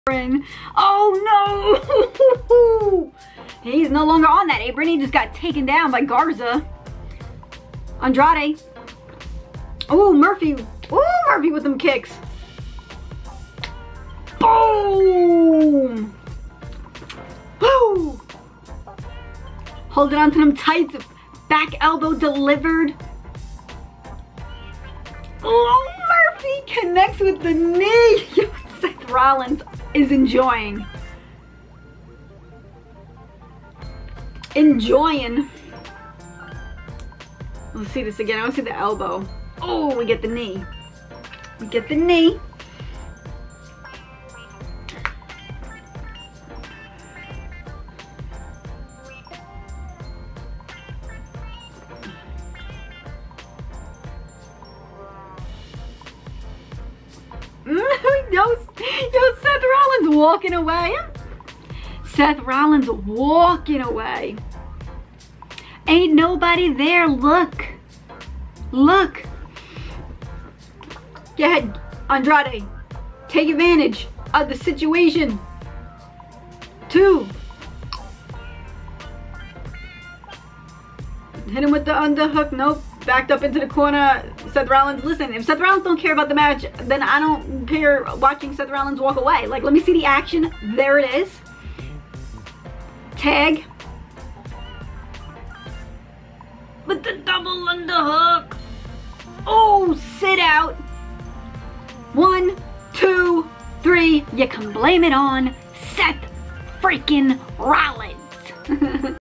Oh no! He's no longer on that apron. He just got taken down by Garza. Andrade. Oh, Murphy. Oh, Murphy with them kicks. Boom! Woo! Holding on to them tights. Back elbow delivered. Oh, Murphy connects with the knee. Seth Rollins is enjoying. Let's see this again. I want to see the elbow. Oh, we get the knee. We get the knee. Yo, Seth Rollins walking away. Seth Rollins walking away. Ain't nobody there. Look. Look. Go ahead, Andrade. Take advantage of the situation. 2. Hit him with the underhook. Nope. Backed up into the corner. Seth Rollins, listen, if Seth Rollins don't care about the match, then I don't care watching Seth Rollins walk away. Like, let me see the action. There it is. Tag. With the double underhook. Oh, sit out. 1, 2, 3. You can blame it on Seth freaking Rollins.